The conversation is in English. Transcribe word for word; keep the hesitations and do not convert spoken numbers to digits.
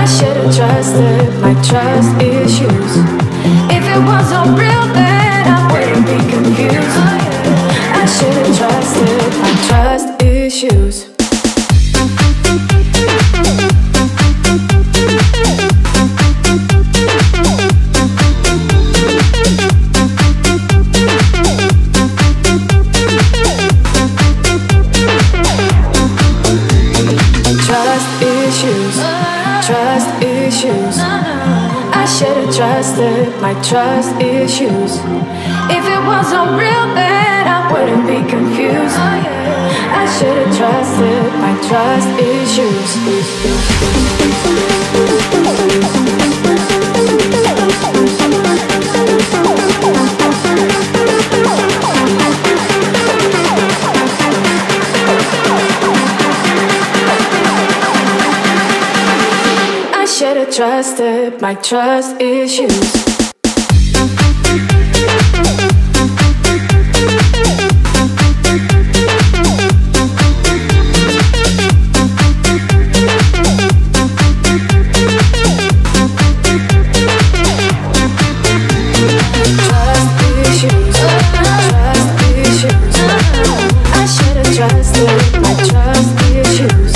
should've trusted my trust issues. If it was all real, then I wouldn't be confused. I should've trusted my trust issues. Trust issues. I should've trusted my trust issues. If it was all real, then I wouldn't be confused. I should've trusted my trust issues. Should've trusted my trust issues. Trust issues. Trust issues. I should've trusted my trust issues.